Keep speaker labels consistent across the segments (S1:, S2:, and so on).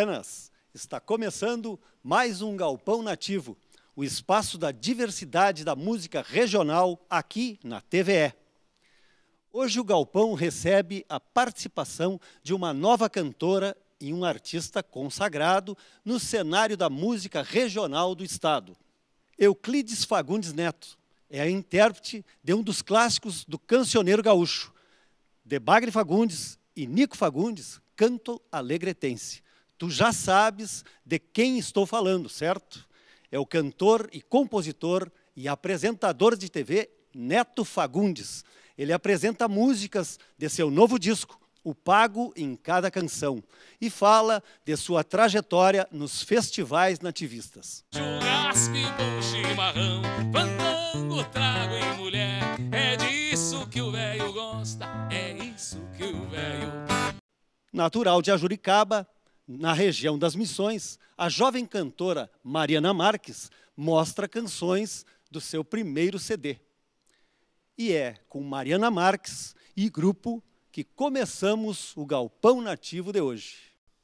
S1: buenas! Está começando mais um Galpão Nativo, o espaço da diversidade da música regional aqui na TVE. Hoje o Galpão recebe a participação de uma nova cantora e um artista consagrado no cenário da música regional do estado. Euclides Fagundes Neto é a intérprete de um dos clássicos do cancioneiro gaúcho, Debagre Fagundes e Nico Fagundes, Canto Alegretense. Tu já sabes de quem estou falando, certo? É o cantor e compositor e apresentador de TV Neto Fagundes. Ele apresenta músicas de seu novo disco, O Pago em Cada Canção, e fala de sua trajetória nos festivais nativistas.
S2: Churrasco e bom chimarrão, fandango, trago e mulher, é disso que o velho gosta, é isso que o velho...
S1: Natural de Ajuricaba, na região das Missões, a jovem cantora Mariana Marques mostra canções do seu primeiro CD. E é com Mariana Marques e grupo que começamos o Galpão Nativo de hoje.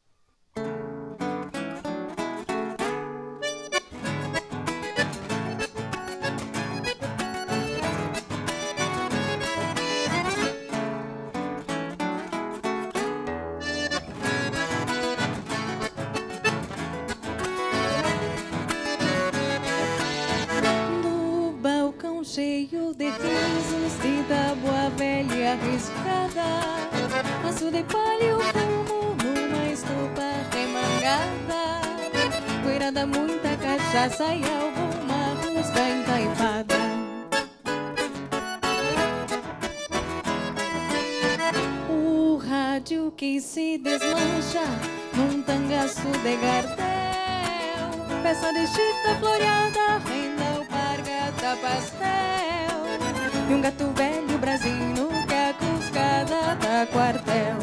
S3: Cheio de risos e da boa velha riscada, maço de palha e o fumo numa estufa remangada, poeirada, muita cachaça e alguma rusga entaivada. O rádio que se desmancha num tangaço de gardel, peça de chita floreada, renda o da pastel, e um gato velho brasino que a cuscada da quartel.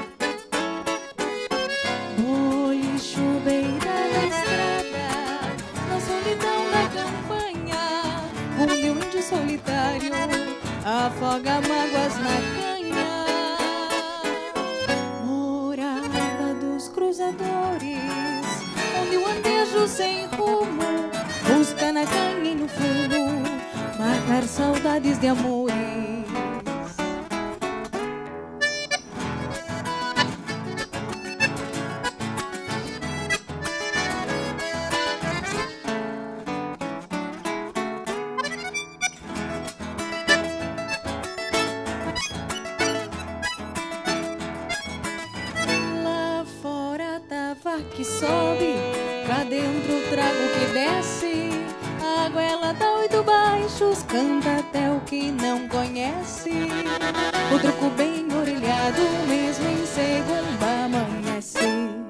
S3: Bolicho beira da estrada, na solidão da campanha, onde o índio solitário afoga mágoas na canha. Morada dos cruzadores, onde o andejo sem rumo busca na canha e no fumo matar saudades de amores. Lá fora tava que sobe, cá dentro o trago que desce. A goela dá 8 baixos, canta até o que não conhece. O truco bem orelhado, mesmo em segunda amanhece.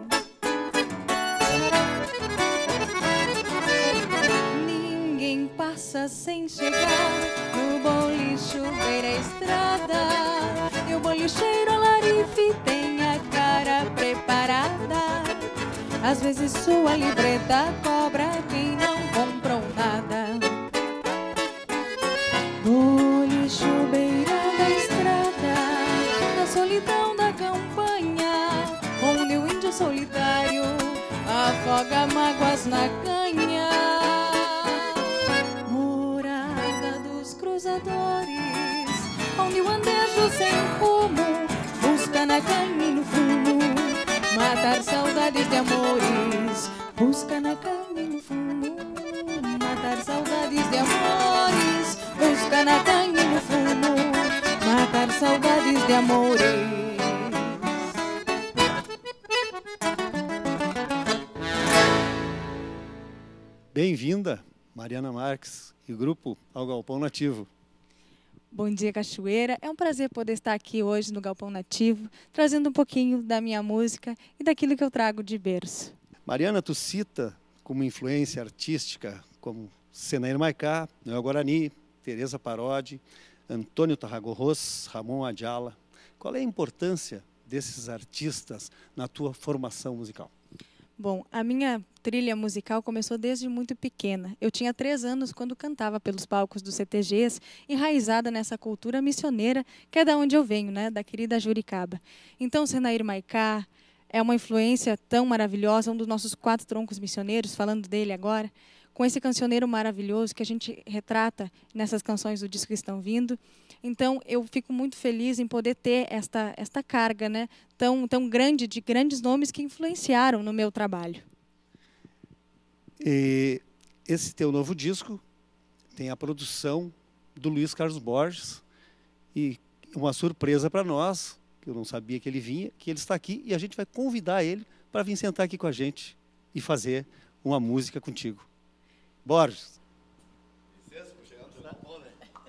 S3: Ninguém passa sem chegar no bolicho beira a estrada, e o bolicheiro alarife tem a cara preparada. Às vezes sua libreta cobra quem não comprou nada. Bolicho beira da estrada, na solidão da campanha, onde o índio solitário afoga mágoas na canha. Morada dos cruzadores, onde o andejo sem rumo busca na canha e no fumo matar saudades de amores. Busca na canha e no fumo matar saudades de amores. Busca na canha e no fumo matar saudades de amores.
S1: Bem-vinda, Mariana Marques e grupo ao Galpão Nativo.
S3: Bom dia, Cachoeira. É um prazer poder estar aqui hoje no Galpão Nativo, trazendo um pouquinho da minha música e daquilo que eu trago de berço.
S1: Mariana, tu cita como influência artística como Senair Maiká, Noel Guarani, Teresa Parodi, Antônio Tarragorros, Ramon Adjala. Qual é a importância desses artistas na tua formação musical?
S3: Bom, a minha trilha musical começou desde muito pequena. Eu tinha 3 anos quando cantava pelos palcos dos CTGs, enraizada nessa cultura missioneira, que é da onde eu venho, né? Da querida Juricaba. Então, Senair Maiká, é uma influência tão maravilhosa, um dos nossos 4 troncos missioneiros, falando dele agora, com esse cancioneiro maravilhoso que a gente retrata nessas canções do disco que estão vindo. Então, eu fico muito feliz em poder ter esta carga, né, tão grande, de grandes nomes que influenciaram no meu trabalho.
S1: E esse teu novo disco tem a produção do Luiz Carlos Borges, e uma surpresa para nós, que eu não sabia que ele vinha, que ele está aqui, e a gente vai convidar ele para vir sentar aqui com a gente e fazer uma música contigo. Borges.
S4: Licença, vou chegar no jogo bom, né?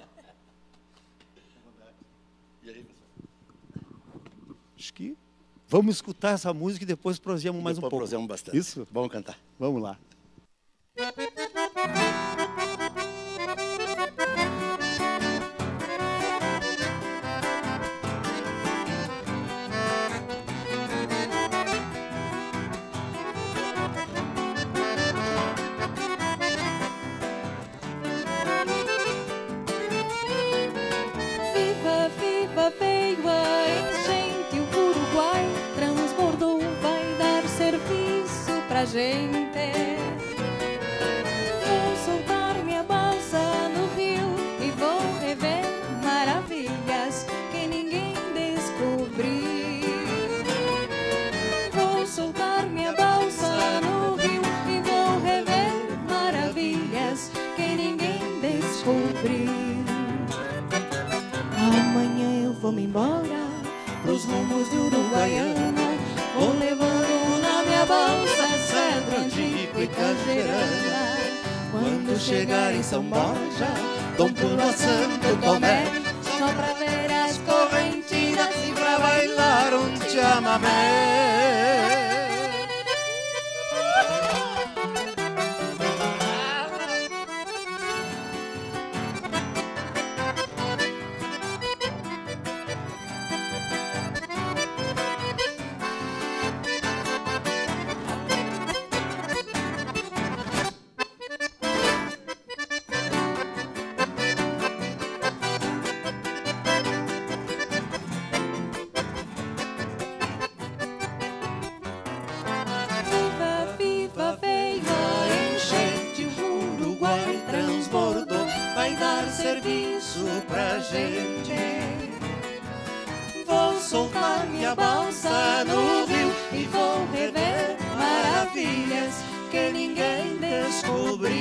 S4: E aí, pessoal?
S1: Acho que vamos escutar essa música e depois prosseguimos mais um pouco.
S4: Prosseguimos bastante.
S1: Isso?
S4: Vamos cantar.
S1: Vamos lá.
S3: Viva, viva, veio a enchente, o Uruguai transbordou, vai dar serviço pra gente. Vou soltar minha balsa no rio e vou rever maravilhas que ninguém descobriu. Vou soltar minha balsa no rio e vou rever maravilhas que ninguém descobriu. Amanhã eu vou me embora pros rumos do Uruguaiana, vou levando na minha balsa cedro antigo e cajeirana. Quando chegar em São Borja, dou um pulo a Santo Tomé, só pra ver as correntinas e pra bailar um chamamé. Viva, viva, veio a enchente, o Uruguai transbordou, vai dar serviço pra gente. Vou soltar minha balsa no rio e vou rever maravilhas que ninguém descobriu.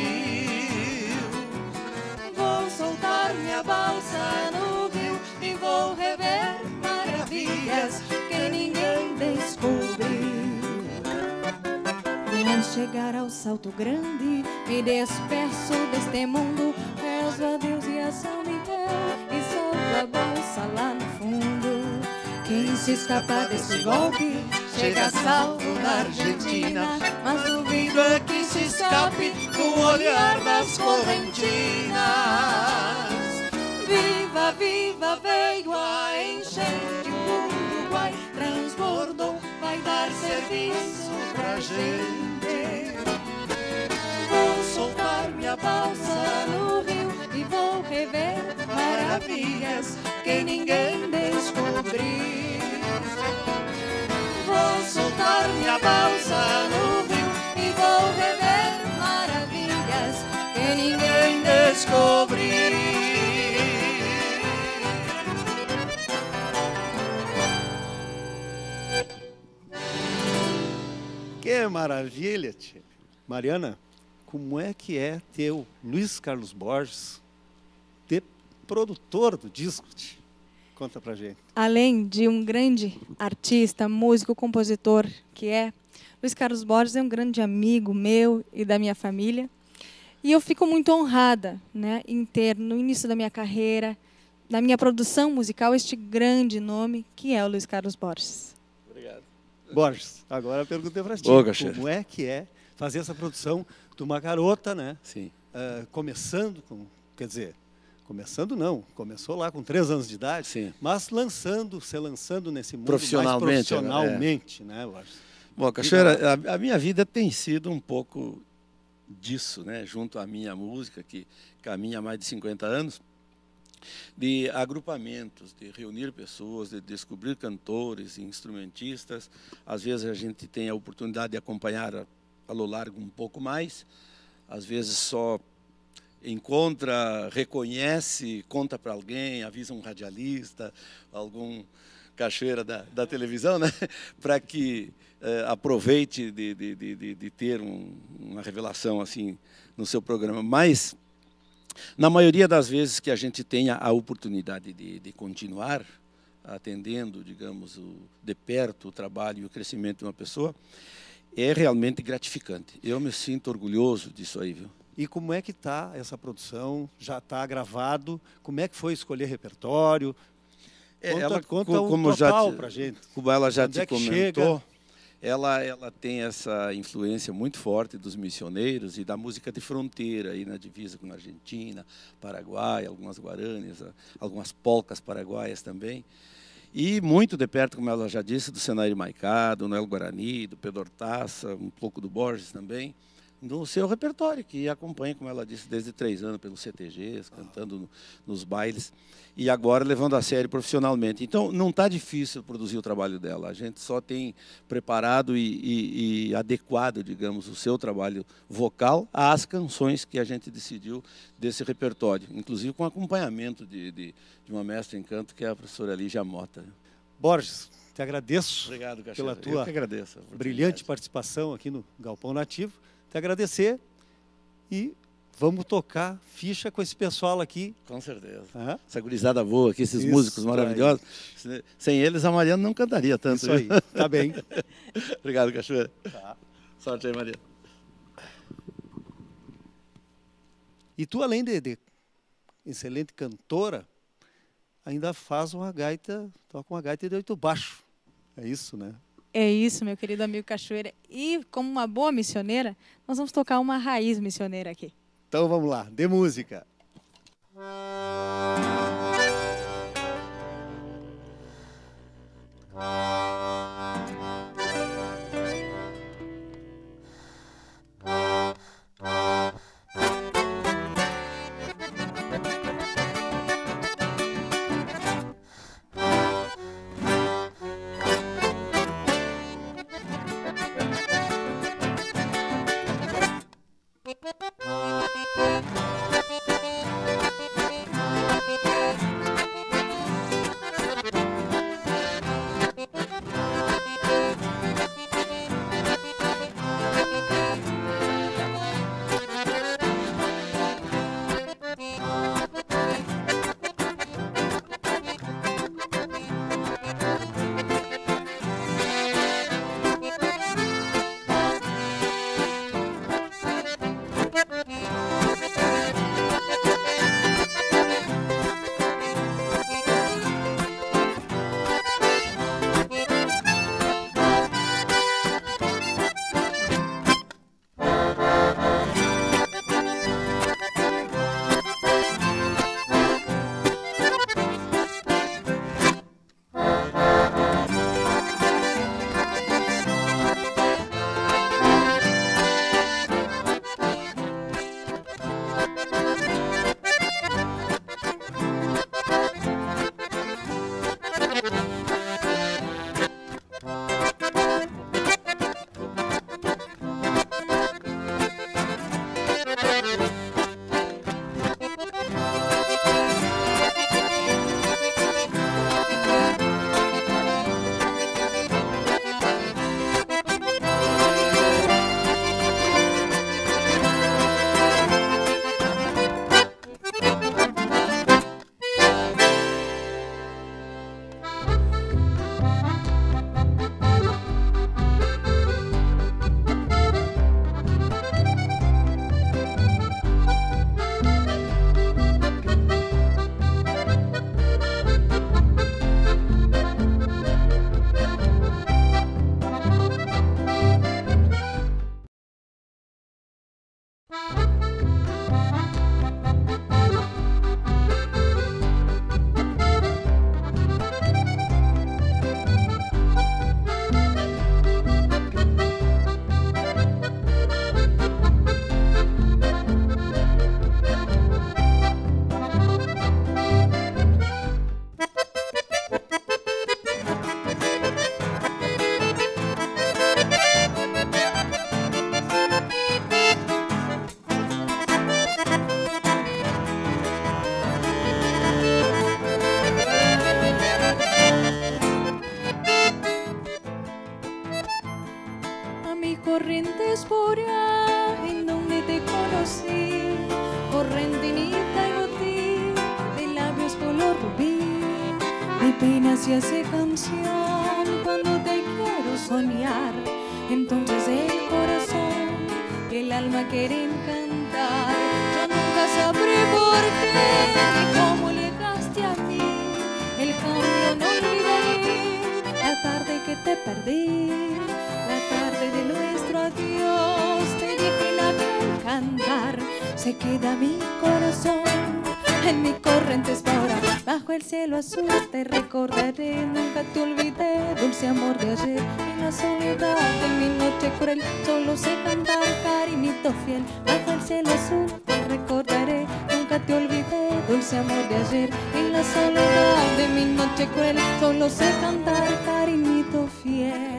S3: Vou soltar minha balsa no rio e vou rever maravilhas que ninguém descobriu. Ao chegar ao Salto Grande, me despeço deste mundo, rezo a Deus e a São Miguel e solto a balsa lá no fundo. Quem se escapar desse golpe chega salvo na Argentina, mas duvido é que se escape com o olhar das correntinas. Viva, viva, veio a enchente, o Uruguai transbordou, vai dar serviço pra gente. Vou soltar minha balsa no rio e vou rever maravilhas que ninguém descobriu. Vou soltar minha balsa no rio e vou rever maravilhas que ninguém descobriu.
S1: Que maravilha, tia. Mariana, como é que é ter o Luiz Carlos Borges, ter produtor do disco, tia? Conta pra gente.
S3: Além de um grande artista, músico, compositor que é, Luiz Carlos Borges é um grande amigo meu e da minha família. E eu fico muito honrada, né, em ter, no início da minha carreira, da minha produção musical, este grande nome que é o Luiz Carlos Borges.
S4: Obrigado.
S1: Borges, agora a pergunta é para ti.
S4: Ô, Cacheiro.
S1: Como é que é fazer essa produção de uma garota, né?
S4: Sim.
S1: Começando com, quer dizer, começando não, começou lá com 3 anos de idade,
S4: Sim.
S1: mas se lançando nesse mundo
S4: Profissionalmente,
S1: mais profissionalmente, né, Borges?
S4: Bom, Cachoeira, a minha vida tem sido um pouco disso, né? Junto à minha música, que caminha há mais de 50 anos. de agrupamentos, de reunir pessoas, de descobrir cantores, instrumentistas. Às vezes a gente tem a oportunidade de acompanhar a lo largo um pouco mais, às vezes só encontra, reconhece, conta para alguém, avisa um radialista, algum cachoeira da televisão, né? Para que aproveite de ter uma revelação assim no seu programa. Mas, na maioria das vezes que a gente tenha a oportunidade de continuar atendendo, digamos, de perto o trabalho e o crescimento de uma pessoa, é realmente gratificante. Eu me sinto orgulhoso disso aí, viu?
S1: E como é que está essa produção? Já está gravado? Como é que foi escolher repertório? Conta o total para a gente.
S4: Como ela já
S1: Onde
S4: te
S1: é que
S4: comentou,
S1: chega?
S4: ela tem essa influência muito forte dos missioneiros e da música de fronteira, aí na divisa com a Argentina, Paraguai, algumas guaranas, algumas polcas paraguaias também. E muito de perto, como ela já disse, do Senaíri Maicá, do Noel Guarani, do Pedro Hortaça, um pouco do Borges também, do seu repertório, que acompanha, como ela disse, desde 3 anos pelos CTGs, cantando nos bailes, e agora levando a sério profissionalmente. Então, não está difícil produzir o trabalho dela, a gente só tem preparado e adequado, digamos, o seu trabalho vocal às canções que a gente decidiu desse repertório, inclusive com acompanhamento de uma mestra em canto, que é a professora Lígia Mota.
S1: Borges, te agradeço.
S4: Obrigado, Cachoeira.
S1: Pela tua
S4: Eu que agradeço
S1: brilhante participação aqui no Galpão Nativo. Te agradecer e vamos tocar ficha com esse pessoal aqui.
S4: Com certeza.
S1: Aham.
S4: Essa gurizada boa aqui, esses
S1: Isso
S4: músicos
S1: aí.
S4: maravilhosos. Sem eles, a Mariana não cantaria tanto.
S1: Isso aí, tá bem.
S4: Obrigado, Cachoeira.
S1: Tá.
S4: Sorte aí, Mariana.
S1: E tu, além de excelente cantora, ainda faz uma gaita, toca uma gaita de 8 baixo. É isso, né?
S3: É isso, meu querido amigo Cachoeira. E como uma boa missioneira, nós vamos tocar uma raiz missioneira aqui.
S1: Então vamos lá, de música.
S3: Mi pena se hace canción cuando te quiero soñar. Entonces el corazón, el alma quieren cantar. Yo nunca sabré por qué ni cómo llegaste a mí. El cambio no olvidaré, la tarde que te perdí, la tarde de nuestro adiós. Te dije en aquel cantar, se queda mi corazón en mi corriente ahora. Bajo el cielo azul te recordaré, nunca te olvidé, dulce amor de ayer. En la soledad de mi noche cruel, solo sé cantar, cariñito fiel. Bajo el cielo azul te recordaré, nunca te olvidé, dulce amor de ayer. En la soledad de mi noche cruel, solo sé cantar, cariñito fiel.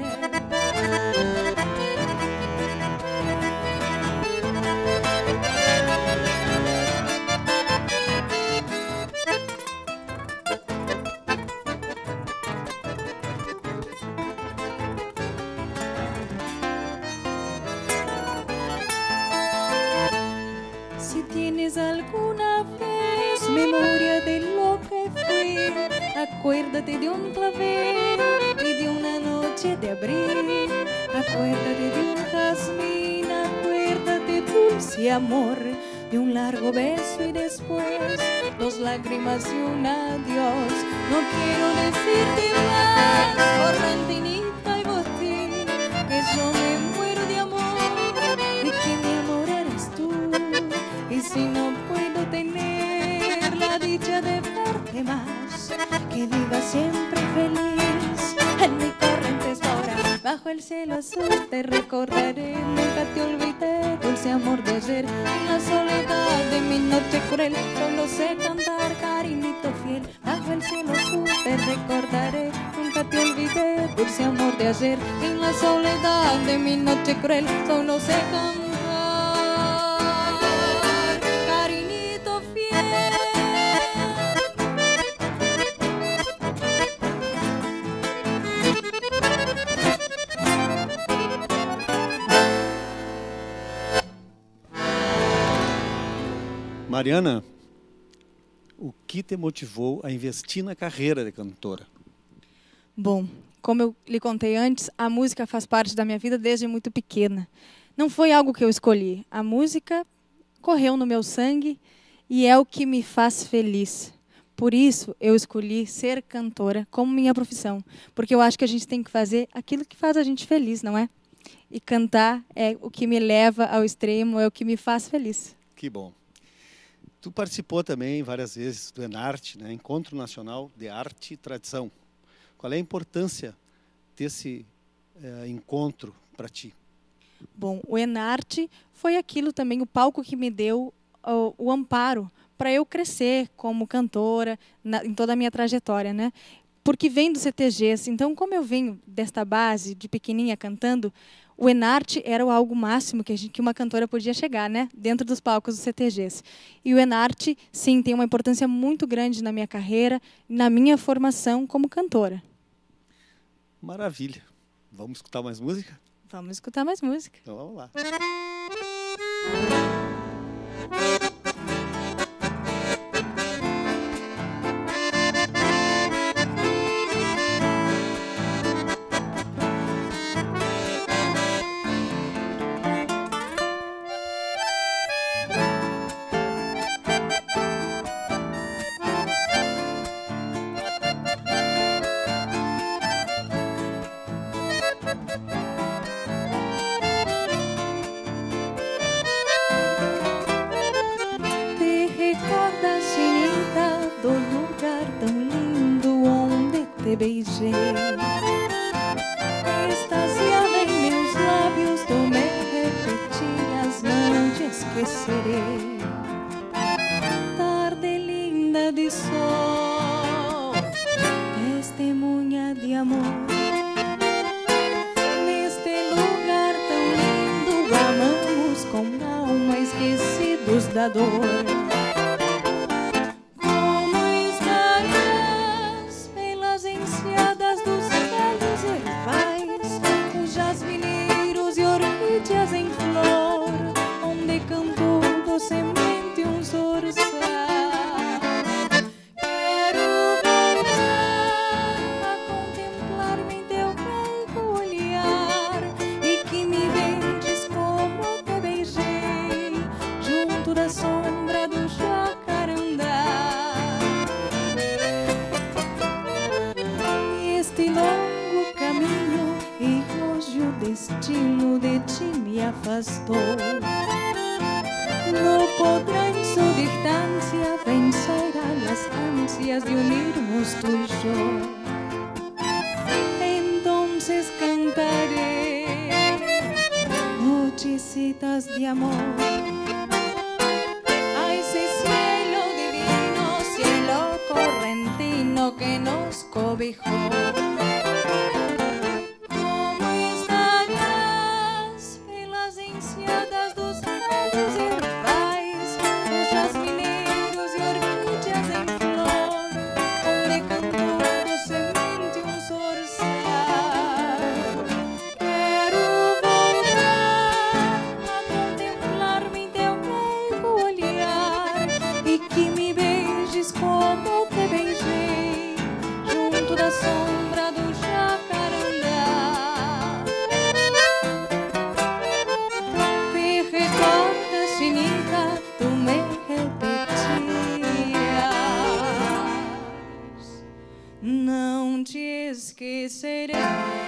S3: Si tienes alguna vez memoria de lo que fui, acuérdate de un clavel y de una noche de abril. Acuérdate de un jazmín, acuérdate, dulce amor, de un largo beso y después 2 lágrimas y un adiós. No quiero decirte más, correntinita y botín, que yo me muero de amor y que mi amor eres tú. Y si no puedo tener la dicha de verte más, que viva siempre feliz en mi corriente ahora. Bajo el cielo azul te recordaré, nunca te olvidé, dulce amor de ayer. En la soledad de mi noche cruel, solo sé cantar, cariñito fiel. Bajo el cielo azul te recordaré, nunca te olvidé, dulce amor de ayer. En la soledad de mi noche cruel, solo sé cantar.
S1: Mariana, o que te motivou a investir na carreira de cantora?
S5: Bom, como eu lhe contei antes, a música faz parte da minha vida desde muito pequena. Não foi algo que eu escolhi. A música correu no meu sangue e é o que me faz feliz. Por isso, eu escolhi ser cantora como minha profissão. Porque eu acho que a gente tem que fazer aquilo que faz a gente feliz, não é? E cantar é o que me leva ao extremo, é o que me faz feliz.
S1: Que bom. Tu participou também várias vezes do Enarte, né? Encontro Nacional de Arte e Tradição. Qual é a importância desse encontro para ti?
S5: Bom, o Enarte foi aquilo também, o palco que me deu o amparo para eu crescer como cantora em toda a minha trajetória, né? Porque vem dos CTGs, então como eu venho desta base de pequenininha cantando, o Enarte era algo máximo que uma cantora podia chegar, né? Dentro dos palcos dos CTGs. E o Enarte, sim, tem uma importância muito grande na minha carreira, na minha formação como cantora.
S1: Maravilha. Vamos escutar mais música?
S5: Vamos escutar mais música.
S1: Então vamos lá.
S3: Beijei, extasiada em meus lábios, tu me repetias, não te esquecerei. Tarde linda de sol, testemunha de amor. Neste lugar tão lindo, amamos com alma, esquecidos da dor. Em flor, onde cantou docemente um zorzal. Quero voltar bastó. No podrá en su distancia vencer a las ansias de unirnos tú y yo. Entonces cantaré nochecitas de amor a ese cielo divino, cielo correntino que nos cobijó. ¿Cómo estarás en las enseadas dos lados y herbais, los jazmineros y orquídeas en flor, donde cantando semente un zorzal? Quero voltar a contemplar mi teu meigo olhar e que me beijes como te beijei junto da sombra do jacarandá. Me recordas, chinita, tu me repetias, não te esquecerei.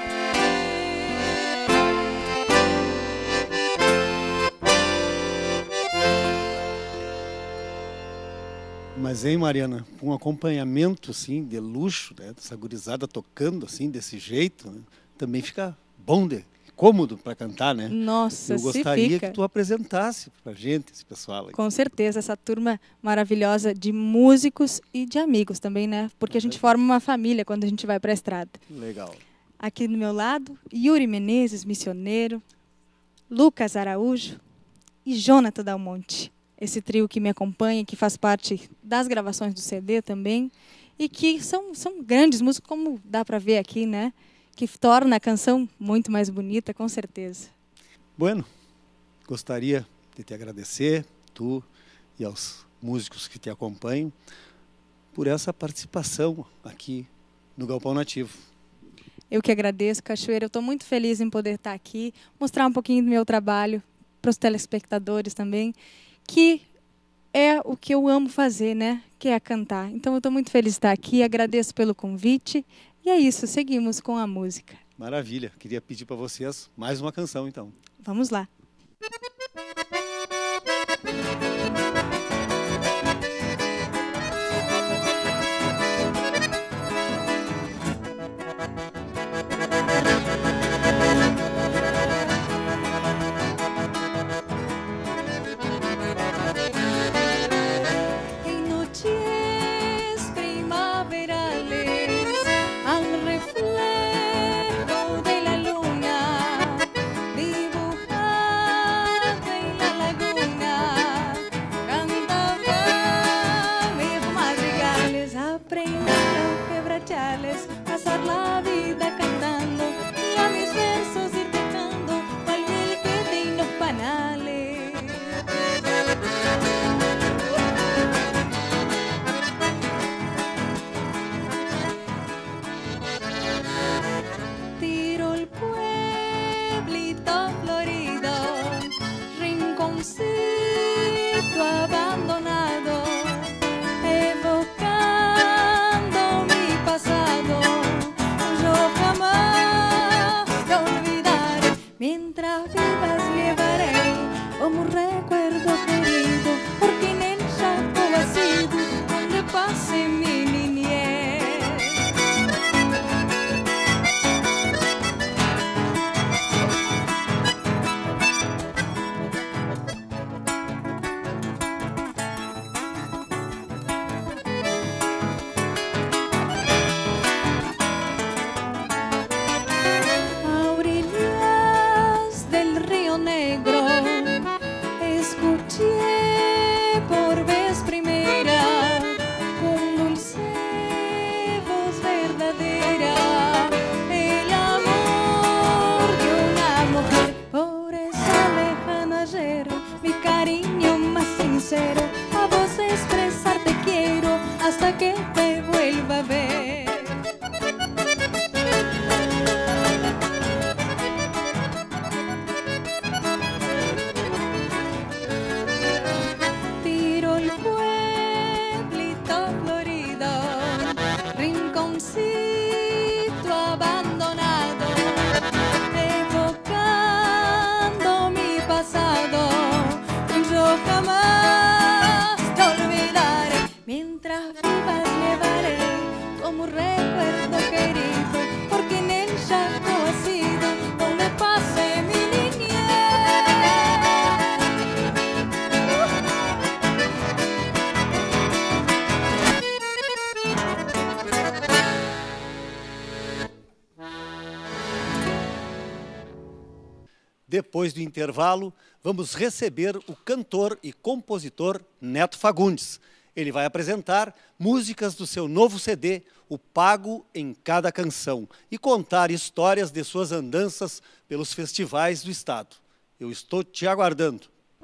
S1: Mas, hein, Mariana, um acompanhamento, assim, de luxo, né, dessa gurizada tocando, assim, desse jeito, né, também fica bom, cômodo para cantar, né?
S5: Nossa,
S1: Eu
S5: se
S1: gostaria
S5: fica.
S1: que tu apresentasse pra gente, esse pessoal aí.
S5: Com certeza, essa turma maravilhosa de músicos e de amigos também, né? Porque a gente forma uma família quando a gente vai para a estrada.
S1: Legal.
S5: Aqui do meu lado, Yuri Menezes, missioneiro, Lucas Araújo e Jonathan Dalmonte. Esse trio que me acompanha, que faz parte das gravações do CD também, e que são grandes músicos, como dá para ver aqui, né? Que torna a canção muito mais bonita, com certeza.
S1: Bueno, gostaria de te agradecer, tu e aos músicos que te acompanham, por essa participação aqui no Galpão Nativo.
S5: Eu que agradeço, Cachoeira. Eu estou muito feliz em poder estar aqui, mostrar um pouquinho do meu trabalho para os telespectadores também, que é o que eu amo fazer, né? Que é cantar. Então eu estou muito feliz de estar aqui, agradeço pelo convite. E é isso, seguimos com a música.
S1: Maravilha. Queria pedir para vocês mais uma canção, então.
S5: Vamos lá.
S3: En noches primaverales, al reflejo de la luna, dibujada en la laguna, cantaba mis madrigales, aprender a quebrachales, pasar la vida cantando, y a mis versos ir dejando pa'l miel que de los panales. Tiro el pueblito florido, rinconcito abandonado, evocando mi pasado. Yo jamás te olvidaré, mientras vivas llevaré como un recuerdo querido, porque en el chaco vacío donde pase mi niñez. A orillas del Río Negro escuché por vez primera con dulce voz verdadera el amor de una mujer. Por esa lejana ayer mi cariño más sincero a vos expresar te quiero hasta que te vuelva a ver. Tiro el pueblito florido, rinconcito como recuerdo querido, porque en el Chaco ha sido donde pasé mi niñez.
S1: Depois do intervalo, vamos receber o cantor e compositor Neto Fagundes. Ele vai apresentar músicas do seu novo CD, O Pago em Cada Canção, e contar histórias de suas andanças pelos festivais do estado. Eu estou te aguardando.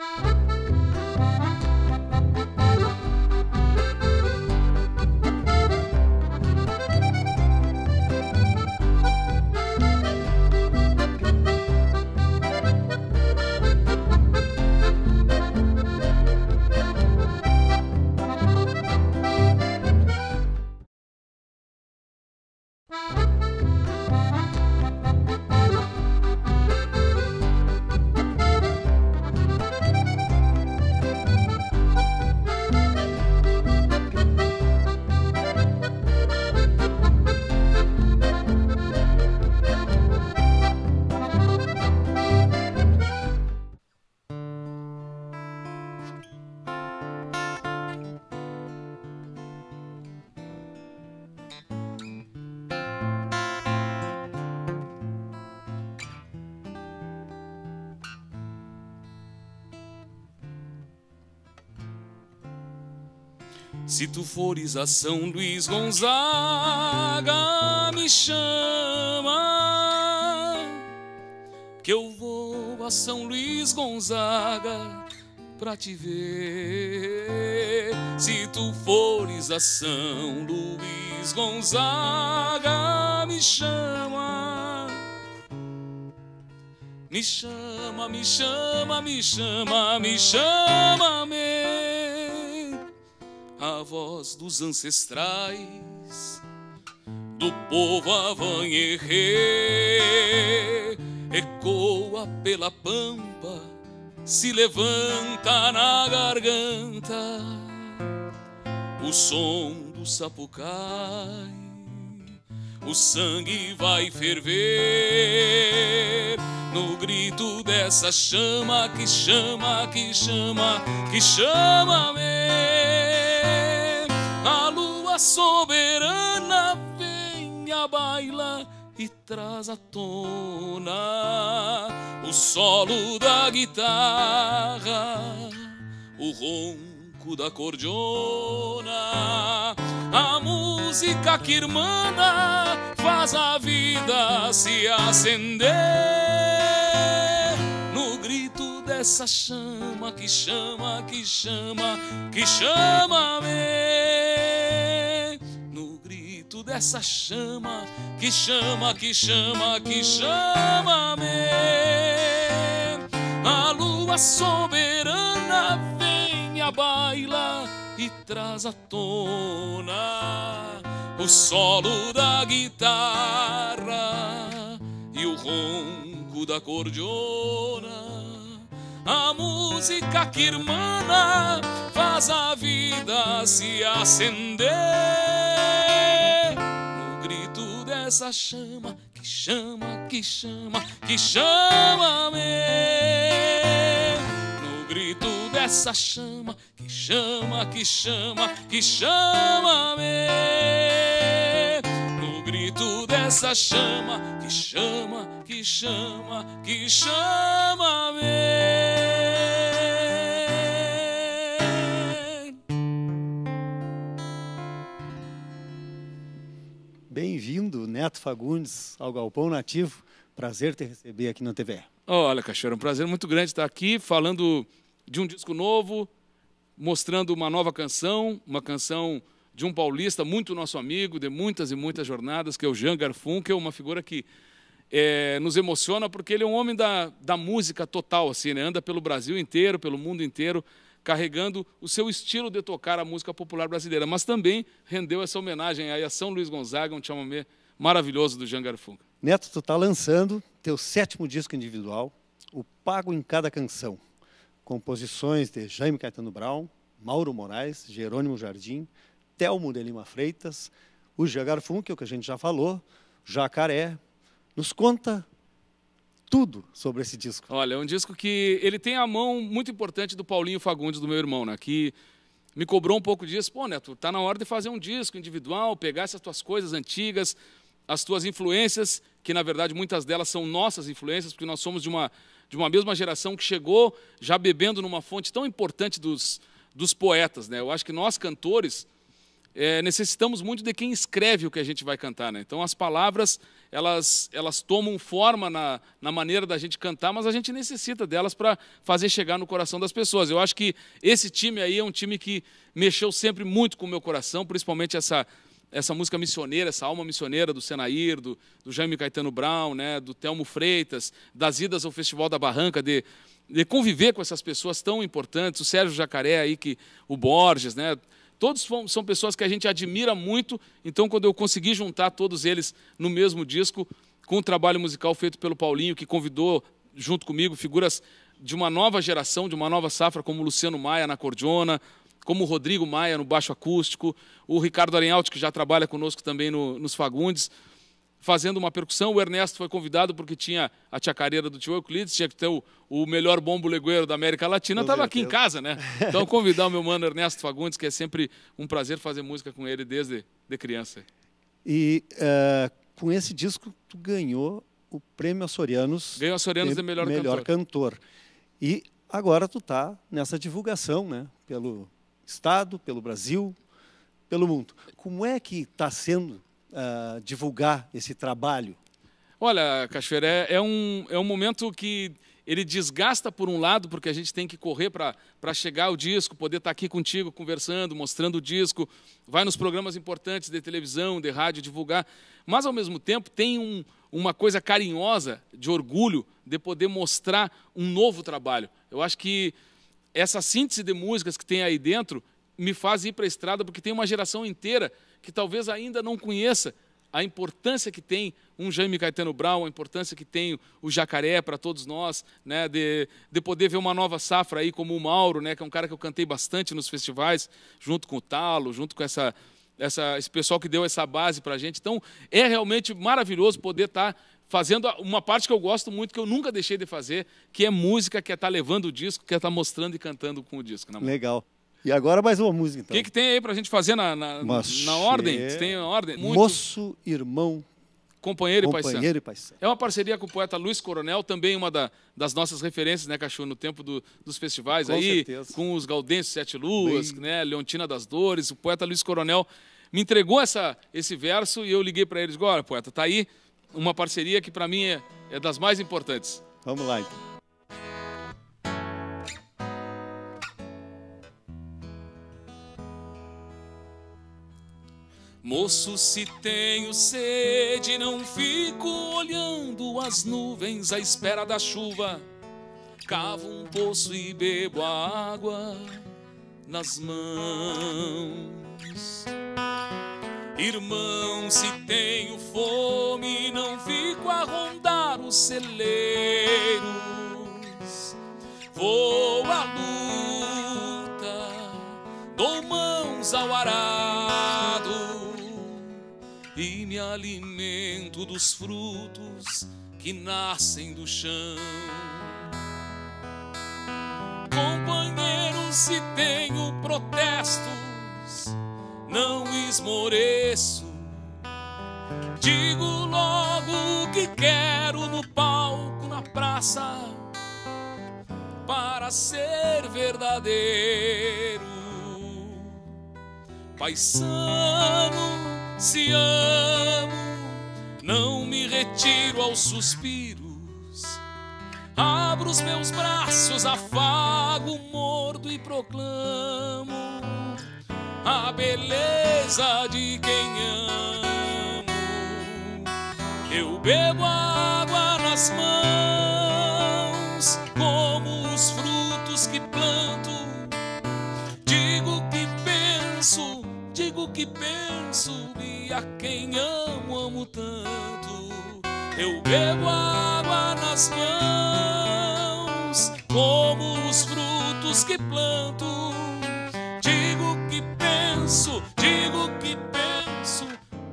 S2: Se tu fores a São Luís Gonzaga, me chama, que eu vou a São Luís Gonzaga pra te ver. Se tu fores a São Luís Gonzaga, me chama, me chama, me chama, me chama, me chama-me. A voz dos ancestrais do povo Avanherê ecoa pela pampa, se levanta na garganta o som do sapucai. O sangue vai ferver no grito dessa chama que chama, que chama, que chama-me. A lua soberana vem a baila e traz à tona o solo da guitarra, o ronco da cordiona. A música que irmana faz a vida se acender no grito dessa chama que chama, que chama, que chama-me. No grito dessa chama que chama, que chama, que chama-me. A lua soberana vem a baila e traz à tona o solo da guitarra e o ronco da cordiona. A música que irmana faz a vida se acender no grito dessa chama que chama, que chama, que chama-me. No grito dessa chama que chama, que chama, que chama-me. No grito dessa chama que chama, que chama, que chama-me.
S1: Bem-vindo, Neto Fagundes, ao Galpão Nativo. Prazer te receber aqui na TVE.
S2: Olha, Cachoeira, um prazer muito grande estar aqui falando de um disco novo, mostrando uma nova canção, uma canção de um paulista muito nosso amigo, de muitas e muitas jornadas, que é o Jean Garfunkel, uma figura que nos emociona porque ele é um homem da música total, assim, né? Anda pelo Brasil inteiro, pelo mundo inteiro, carregando o seu estilo de tocar a música popular brasileira, mas também rendeu essa homenagem aí a São Luís Gonzaga, um chamamé maravilhoso do Jean Garfunkel.
S1: Neto, tu está lançando teu 7º disco individual, O Pago em Cada Canção. Composições de Jaime Caetano Brown, Mauro Moraes, Jerônimo Jardim, Telmo de Lima Freitas, o Jean Garfunkel, que a gente já falou, Jacaré. Nos conta tudo sobre esse disco.
S2: Olha, é um disco que ele tem a mão muito importante do Paulinho Fagundes, do meu irmão, né? Que me cobrou um pouco disso. Pô, Neto, tá na hora de fazer um disco individual, pegar essas tuas coisas antigas, as tuas influências, que na verdade muitas delas são nossas influências, porque nós somos de uma mesma geração que chegou já bebendo numa fonte tão importante dos poetas, né? Eu acho que nós, cantores, necessitamos muito de quem escreve o que a gente vai cantar, né? Então as palavras elas tomam forma na maneira da gente cantar, mas a gente necessita delas para fazer chegar no coração das pessoas. Eu acho que esse time aí é um time que mexeu sempre muito com o meu coração, principalmente essa música missioneira, essa alma missioneira do Senair, do Jaime Caetano Brown, né, do Telmo Freitas, das idas ao Festival da Barranca, de conviver com essas pessoas tão importantes, o Sérgio Jacaré aí, o Borges, né? Todos são pessoas que a gente admira muito, então quando eu consegui juntar todos eles no mesmo disco, com o trabalho musical feito pelo Paulinho, que convidou junto comigo figuras de uma nova geração, de uma nova safra, como o Luciano Maia na cordiona, como o Rodrigo Maia no baixo acústico, o Ricardo Arenhalt, que já trabalha conosco também nos Fagundes, fazendo uma percussão. O Ernesto foi convidado porque tinha a chacareira do tio Euclides, tinha que ter o melhor bombo legueiro da América Latina, estava aqui em casa, né? Então convidar o meu mano Ernesto Fagundes, que é sempre um prazer fazer música com ele desde criança.
S1: E com esse disco tu ganhou o Prêmio Açorianos.
S2: Ganhou Açorianos de melhor
S1: cantor. E agora tu tá nessa divulgação, né? Pelo estado, pelo Brasil, pelo mundo. Como é que está sendo divulgar esse trabalho?
S2: Olha, Cachoeira, é um momento que ele desgasta por um lado, porque a gente tem que correr para chegar ao disco, poder estar aqui contigo conversando, mostrando o disco, vai nos programas importantes de televisão, de rádio, divulgar, mas ao mesmo tempo tem uma coisa carinhosa, de orgulho, de poder mostrar um novo trabalho. Eu acho que essa síntese de músicas que tem aí dentro me faz ir para a estrada, porque tem uma geração inteira que talvez ainda não conheça a importância que tem um Jaime Caetano Brown, a importância que tem o Jacaré para todos nós, né, de poder ver uma nova safra aí como o Mauro, né, que é um cara que eu cantei bastante nos festivais, junto com o Talo, junto com esse pessoal que deu essa base para a gente. Então, é realmente maravilhoso poder estar fazendo uma parte que eu gosto muito, que eu nunca deixei de fazer, que é música, que é estar levando o disco, que é estar mostrando e cantando com o disco. Né?
S1: Legal. E agora mais uma música, então.
S2: O que tem aí pra gente fazer na ordem? Você tem a ordem?
S1: Moço, irmão,
S2: companheiro
S1: e paisano.
S2: É uma parceria com o poeta Luiz Coronel, também uma das nossas referências, né, Cachorro, no tempo dos festivais, com aí, certeza. Com os Gaudêncio Sete Luas, né, Leontina das Dores. O poeta Luiz Coronel me entregou esse verso e eu liguei para ele e disse: olha, poeta, tá aí uma parceria que para mim é das mais importantes.
S1: Vamos lá, então.
S2: Moço, se tenho sede, não fico olhando as nuvens à espera da chuva. Cavo um poço e bebo a água nas mãos. Irmão, se tenho fome, não fico a rondar os celeiros. Vou à luta, dou mãos ao arado e me alimento dos frutos que nascem do chão. Companheiro, se tenho protestos, não esmoreço. Digo logo o que quero no palco, na praça, para ser verdadeiro. Paisano, se amo, não me retiro aos suspiros. Abro os meus braços, afago o mordo e proclamo a beleza de quem amo. Eu bebo água nas mãos, como os frutos que planto. Digo que penso, e a quem amo tanto. Eu bebo água nas mãos, como os frutos que planto. Digo que penso,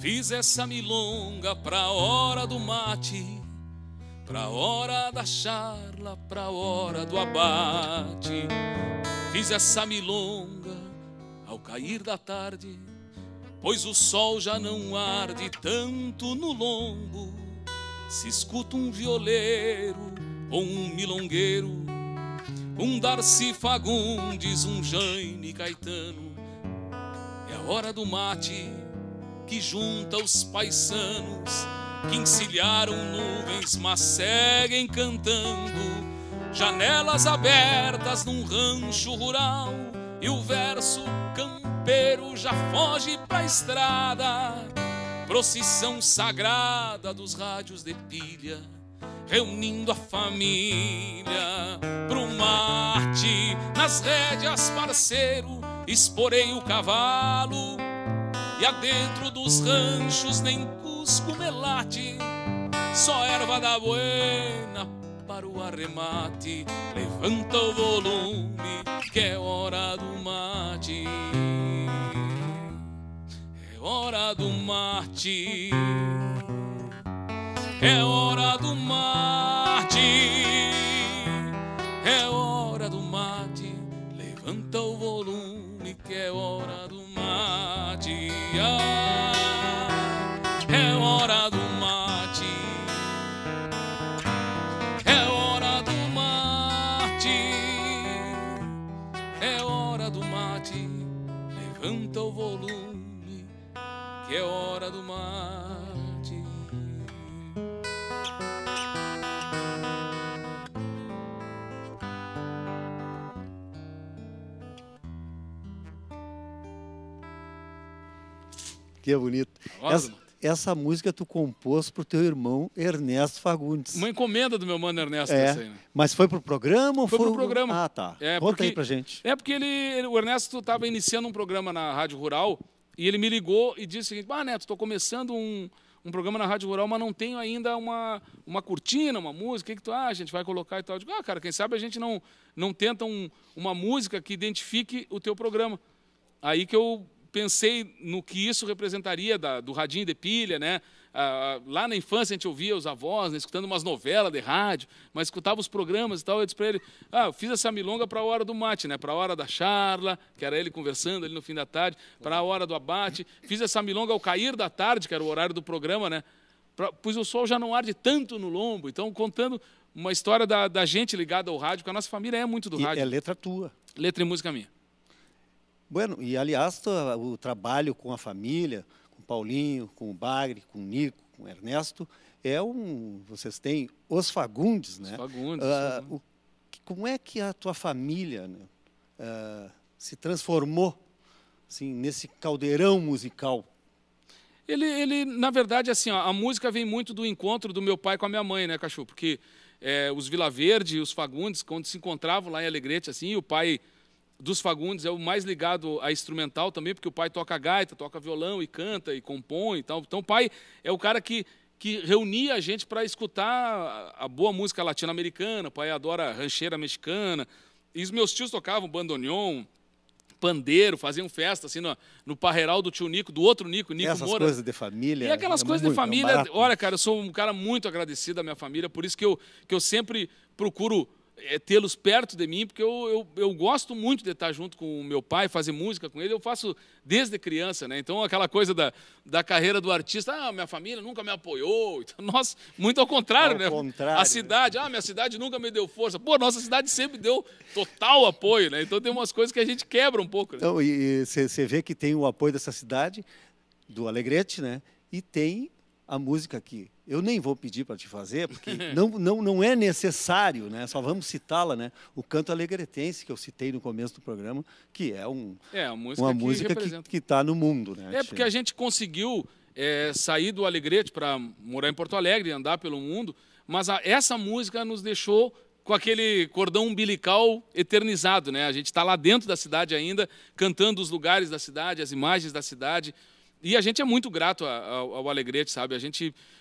S2: Fiz essa milonga pra hora do mate, pra hora da charla, pra hora do abate. Fiz essa milonga ao cair da tarde, pois o sol já não arde tanto no lombo. Se escuta um violeiro ou um milongueiro, um Darcy Fagundes, um Jaime Caetano, é a hora do mate que junta os paisanos que encilharam nuvens, mas seguem cantando. Janelas abertas num rancho rural, e o verso campeiro já foge pra estrada. Procissão sagrada dos rádios de pilha, reunindo a família pro mate. Nas rédeas, parceiro, esporei o cavalo, e adentro dos ranchos nem cusco melate, só erva da buena para o arremate. Levanta o volume que é hora do mate, é hora do mate, é hora do mate, é hora do mate. Levanta o volume que é hora do mate, é hora do mate, é hora do mate, é hora do mate. Levanta o volume que é hora do mate.
S1: Que bonito.
S2: Hora do mate.
S1: Essa música tu compôs pro teu irmão Ernesto Fagundes.
S2: Uma encomenda do meu mano Ernesto.
S1: É,
S2: Essa aí, né?
S1: mas foi pro programa ou
S2: Foi pro programa.
S1: Ah, tá.
S2: É,
S1: Conta
S2: porque-
S1: aí pra gente.
S2: É porque o Ernesto estava iniciando um programa na Rádio Rural e ele me ligou e disse o seguinte: Neto, estou começando um programa na Rádio Rural, mas não tenho ainda uma cortina, uma música. O que tu acha? A gente vai colocar e tal. Eu digo, cara, quem sabe a gente não tenta uma música que identifique o teu programa. Aí que eu pensei no que isso representaria do radinho de pilha, né? Lá na infância a gente ouvia os avós, né, escutando umas novelas de rádio, mas escutava os programas e tal. Eu disse para ele, eu fiz essa milonga para a hora do mate, né, para a hora da charla, que era ele conversando ali no fim da tarde, para a hora do abate. Fiz essa milonga ao cair da tarde, que era o horário do programa, né, pois o sol já não arde tanto no lombo. Então, contando uma história da gente ligada ao rádio, porque a nossa família é muito do
S1: E
S2: rádio.
S1: é letra tua.
S2: Letra e música minha.
S1: Bueno, e aliás, o trabalho com a família, com o Paulinho, com o Bagre, com o Nico, com o Ernesto, vocês têm os Fagundes, né?
S2: Os Fagundes,
S1: Como é que a tua família, né, se transformou assim, nesse caldeirão musical?
S2: Ele, na verdade, assim, ó, a música vem muito do encontro do meu pai com a minha mãe, né, Cachu? Porque os Vila Verde e os Fagundes, quando se encontravam lá em Alegrete, assim, o pai dos Fagundes é o mais ligado a instrumental também, porque o pai toca gaita, toca violão e canta e compõe e tal. Então o pai é o cara que reunia a gente para escutar a boa música latino-americana. O pai adora rancheira mexicana. E os meus tios tocavam bandoneon, pandeiro, faziam festa assim no parreiral do tio Nico, do outro Nico
S1: Essas
S2: Moura.
S1: coisas de família.
S2: E aquelas coisas de
S1: muito,
S2: família.
S1: barato.
S2: Olha, cara, eu sou um cara muito agradecido à minha família, por isso que eu sempre procuro tê-los perto de mim, porque eu gosto muito de estar junto com o meu pai, fazer música com ele. Eu faço desde criança, né? Então, aquela coisa da carreira do artista, minha família nunca me apoiou. Então, nós, muito ao contrário, né?
S1: Contrário,
S2: A cidade, minha cidade nunca me deu força. Pô, nossa cidade sempre deu total apoio, né? Então, tem umas coisas que a gente quebra um pouco, né?
S1: Então, e você vê que tem o apoio dessa cidade, do Alegrete, né? E tem a música que eu nem vou pedir para te fazer, porque não é necessário, né? Só vamos citá-la, né? O canto alegretense, que eu citei no começo do programa, que é
S2: a música
S1: uma
S2: que
S1: música
S2: representa.
S1: que está no mundo, né?
S2: Porque a gente conseguiu sair do Alegrete para morar em Porto Alegre, andar pelo mundo, mas essa música nos deixou com aquele cordão umbilical eternizado, né? A gente está lá dentro da cidade ainda, cantando os lugares da cidade, as imagens da cidade. E a gente é muito grato ao Alegrete, sabe? A gente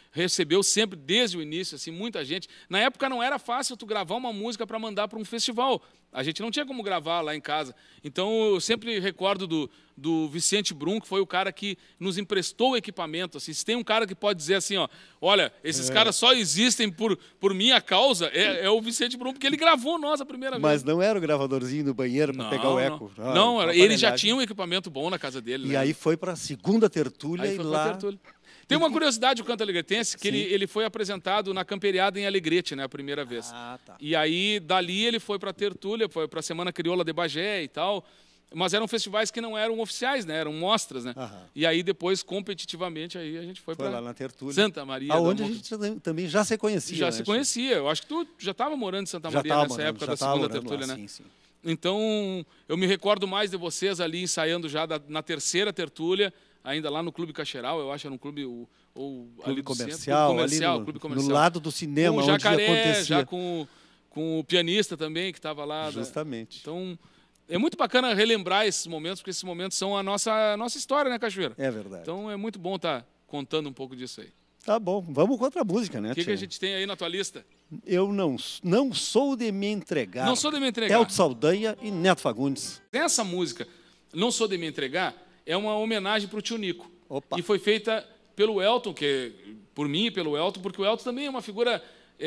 S2: recebeu sempre, desde o início, assim, muita gente. Na época não era fácil tu gravar uma música para mandar para um festival. A gente não tinha como gravar lá em casa. Então, eu sempre recordo do Vicente Brum, que foi o cara que nos emprestou o equipamento. Assim, se tem um cara que pode dizer assim, ó, olha, esses caras só existem por minha causa, é o Vicente Brum, porque ele gravou nós a primeira vez.
S1: Mas não era o gravadorzinho no banheiro para pegar o eco.
S2: Não, ele já tinha um equipamento bom na casa dele.
S1: E aí foi para a segunda tertúlia
S2: aí
S1: e
S2: foi
S1: lá...
S2: pra tertúlia. Tem uma curiosidade, o Canto Alegretense, que ele foi apresentado na Camperiada em Alegrete, né, a primeira vez.
S1: Tá.
S2: E aí, dali, ele foi para a tertúlia, foi para a Semana Crioula de Bagé e tal. Mas eram festivais que não eram oficiais, né? Eram mostras, né? E aí, depois, competitivamente, aí a gente foi para
S1: lá na tertúlia.
S2: Santa Maria.
S1: Aonde a gente também já se conhecia.
S2: Já
S1: né,
S2: se conhecia. Eu acho que tu já estava morando em Santa Maria nessa época da segunda tertúlia, né?
S1: Sim.
S2: Então, eu me recordo mais de vocês ali ensaiando já na terceira tertúlia, ainda lá no Clube Cacheral, eu acho, era um clube...
S1: Clube comercial,
S2: Clube comercial.
S1: No lado do cinema,
S2: com o
S1: onde
S2: Jacaré,
S1: acontecia.
S2: já com o pianista também, que estava lá.
S1: Justamente.
S2: Então, é muito bacana relembrar esses momentos, porque esses momentos são a nossa história, né, Cachoeira?
S1: É verdade.
S2: Então, é muito bom estar contando um pouco disso aí.
S1: Tá bom, vamos com outra música, né,
S2: O que a gente tem aí na tua lista?
S1: Eu não sou de me entregar.
S2: Não sou de me entregar.
S1: Elton Saldanha e Neto Fagundes.
S2: Essa música, Não Sou de Me Entregar, é uma homenagem para o tio Nico.
S1: Opa.
S2: E foi feita pelo Elton, por mim e pelo Elton, porque o Elton também é uma figura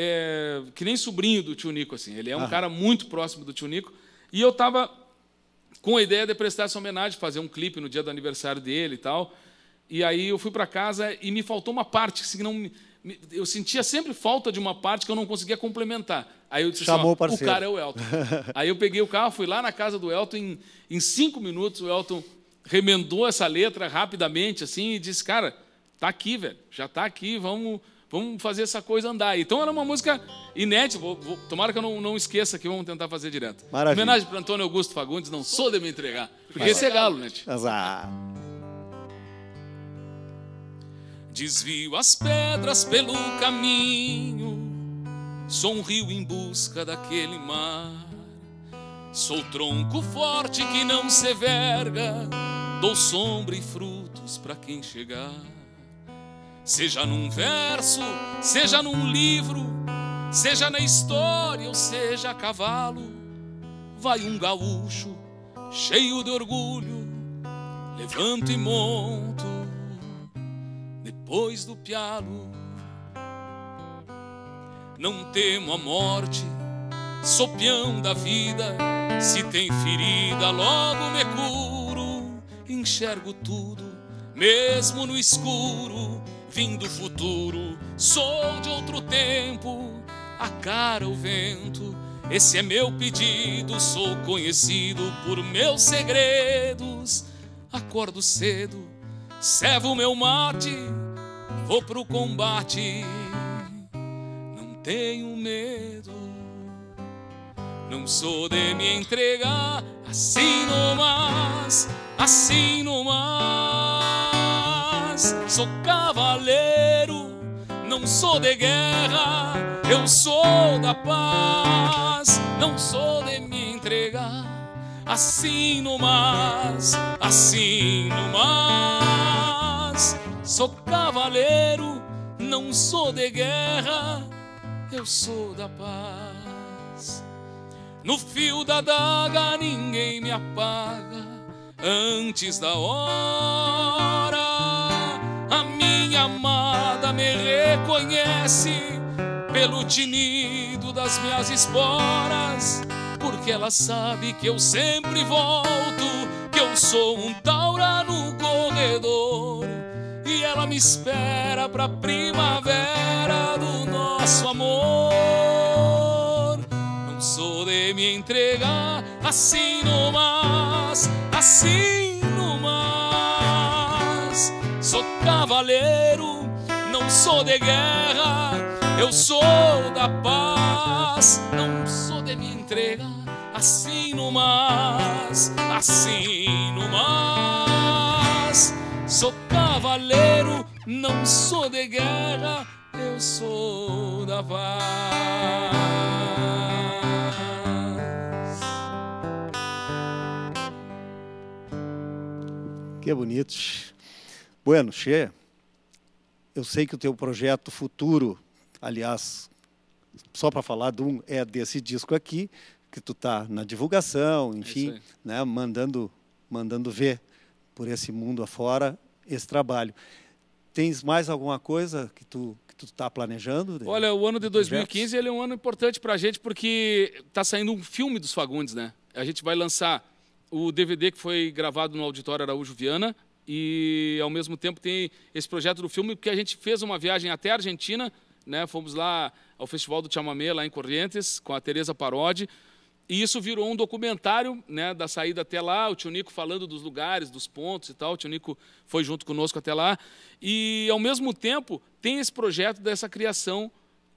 S2: que nem sobrinho do tio Nico, assim. Ele é um cara muito próximo do tio Nico. E eu estava com a ideia de prestar essa homenagem, fazer um clipe no dia do aniversário dele e tal. E aí eu fui para casa e me faltou uma parte, assim, eu sentia sempre falta de uma parte que eu não conseguia complementar. Aí eu disse
S1: Chamou
S2: assim, o cara é o Elton. Aí eu peguei o carro, fui lá na casa do Elton, em 5 minutos o Elton remendou essa letra rapidamente, assim, e disse, cara, tá aqui, velho, já tá aqui, vamos fazer essa coisa andar. Então era uma música inédita, tomara que eu não esqueça aqui, vamos tentar fazer direto.
S1: Maravilha.
S2: Homenagem para Antônio Augusto Fagundes, Não Sou de Me Entregar. Porque esse é galo, né, tio?
S1: Azar.
S2: Desvio as pedras pelo caminho, sou um rio em busca daquele mar. Sou tronco forte que não se verga, dou sombra e frutos para quem chegar. Seja num verso, seja num livro, seja na história ou seja a cavalo, vai um gaúcho cheio de orgulho, levanto e monto depois do pialo. Não temo a morte, sou peão da vida, se tem ferida logo me curo. Enxergo tudo, mesmo no escuro, vim do futuro, sou de outro tempo. A cara o vento, esse é meu pedido, sou conhecido por meus segredos. Acordo cedo, servo meu mate, vou pro combate, não tenho medo. Não sou de me entregar assim nomás, assim nomás. Sou cavaleiro, não sou de guerra, eu sou da paz. Não sou de me entregar assim nomás, assim nomás. Sou cavaleiro, não sou de guerra, eu sou da paz. No fio da adaga ninguém me apaga antes da hora. A minha amada me reconhece pelo tinido das minhas esporas, porque ela sabe que eu sempre volto, que eu sou um taura no corredor. E ela me espera pra primavera do nosso amor. Não sou de me entregar assim nomás, assim nomás. Sou cavaleiro, não sou de guerra, eu sou da paz. Não sou de me entregar assim nomás, assim nomás. Sou cavaleiro, não sou de guerra, eu sou da paz.
S1: Que bonito. Bueno, che, eu sei que o teu projeto futuro, aliás, só para falar de um, é desse disco aqui, que tu está na divulgação, enfim, né, mandando ver por esse mundo afora esse trabalho. Tens mais alguma coisa que tu está planejando?
S2: Olha, o ano de 2015 ele é um ano importante para a gente porque está saindo um filme dos Fagundes, né? A gente vai lançar o DVD que foi gravado no Auditório Araújo Viana e, ao mesmo tempo, tem esse projeto do filme porque a gente fez uma viagem até a Argentina, né? Fomos lá ao Festival do Chamamé, lá em Corrientes, com a Teresa Parodi. E isso virou um documentário, né, da saída até lá, o tio Nico falando dos lugares, dos pontos e tal. O tio Nico foi junto conosco até lá. E, ao mesmo tempo, tem esse projeto dessa criação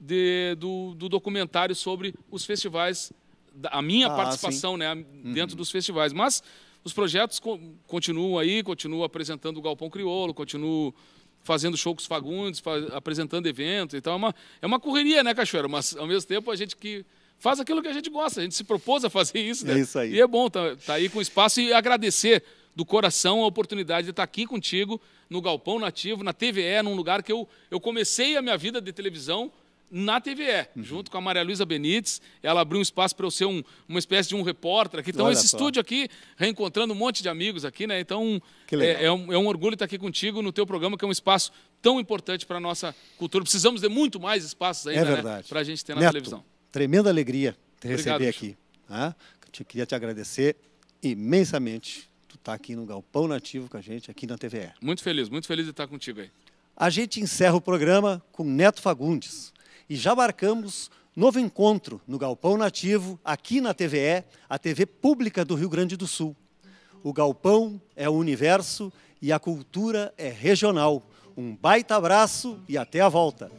S2: do documentário sobre os festivais, a minha participação, né, dentro dos festivais. Mas os projetos continuam aí, continuo apresentando o Galpão Crioulo, continuo fazendo show com os Fagundes, apresentando eventos e tal. É uma correria, né, Cachoeira? Mas, ao mesmo tempo, a gente que faz aquilo que a gente gosta. A gente se propôs a fazer isso, né?
S1: É isso aí.
S2: E é bom tá aí com espaço e agradecer do coração a oportunidade de estar aqui contigo no Galpão Nativo, na TVE, num lugar que eu comecei a minha vida de televisão na TVE, junto com a Maria Luísa Benites. Ela abriu um espaço para eu ser uma espécie de um repórter aqui. Então, esse estúdio aqui, reencontrando um monte de amigos aqui, né? Então, é um orgulho estar aqui contigo no teu programa, que é um espaço tão importante para a nossa cultura. Precisamos de muito mais espaços ainda, né, para a gente ter na televisão.
S1: Tremenda alegria te
S2: Obrigado,
S1: receber aqui. Tá? Eu queria te agradecer imensamente. Tu está aqui no Galpão Nativo com a gente, aqui na TVE.
S2: Muito feliz de estar contigo aí.
S1: A gente encerra o programa com Neto Fagundes. E já marcamos novo encontro no Galpão Nativo, aqui na TVE, a TV pública do Rio Grande do Sul. O Galpão é o universo e a cultura é regional. Um baita abraço e até a volta.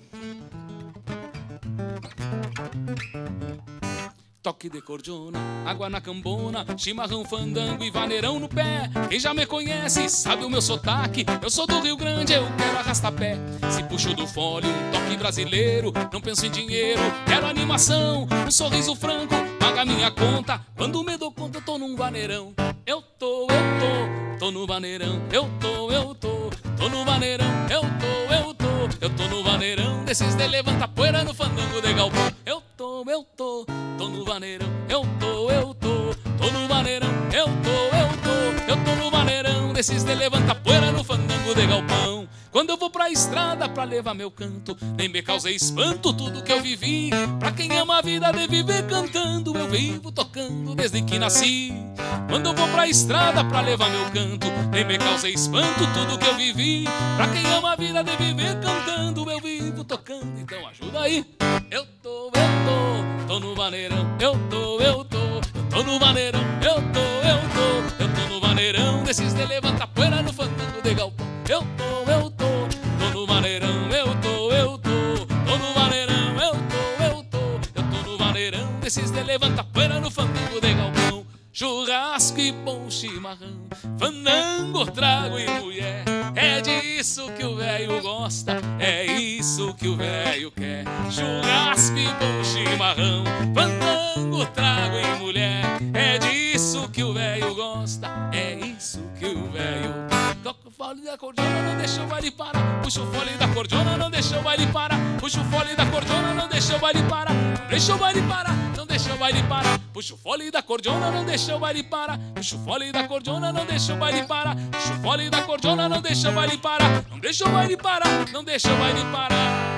S2: Toque de cordiona, água na cambona, chimarrão, fandango e vaneirão no pé. Quem já me conhece sabe o meu sotaque, eu sou do Rio Grande, eu quero arrastar pé. Se puxo do fole um toque brasileiro, não penso em dinheiro, quero animação, um sorriso franco, paga minha conta. Quando me dou conta eu tô num vaneirão. Eu tô no vaneirão. Eu tô no vaneirão. Eu tô no vaneirão desses de levanta poeira no fandango de galpão. Eu tô no vaneirão. Eu tô no vaneirão. Eu tô no vaneirão desses de levanta poeira no fandango de galpão. Quando eu vou pra estrada pra levar meu canto, nem me causa espanto tudo que eu vivi. Pra quem ama a vida de viver cantando, eu vivo tocando desde que nasci. Quando eu vou pra estrada pra levar meu canto, nem me causa espanto tudo que eu vivi. Pra quem ama a vida de viver cantando, eu vivo tocando, então ajuda aí. Eu tô no vaneirão. Eu tô no vaneirão. Eu tô no vaneirão desses de levanta poeira no fandango de galpão. Eu tô no vaneirão. Eu tô no vaneirão. Eu tô no vaneirão desses de levanta poeira no fandango de galpão. Churrasco e bom chimarrão, fandango, trago e mulher. É disso que o velho gosta, é isso que o velho quer. Churrasco e bom chimarrão, fandango, trago e mulher. É disso que o velho gosta, é isso que o velho. Toca o fole da cordiona, não deixa o baile parar. Puxa o fole da cordiona, não deixa o baile parar. Puxa o fole da cordiona, não deixa o baile parar. Deixa o baile parar, não deixa o baile parar. Puxa o fole da cordiona, não deixa o baile parar. Puxa o fole da cordiona, não deixa o baile parar. Puxa o fole da cordiona, não deixa o baile parar. Não deixa o baile parar, não deixa o baile parar.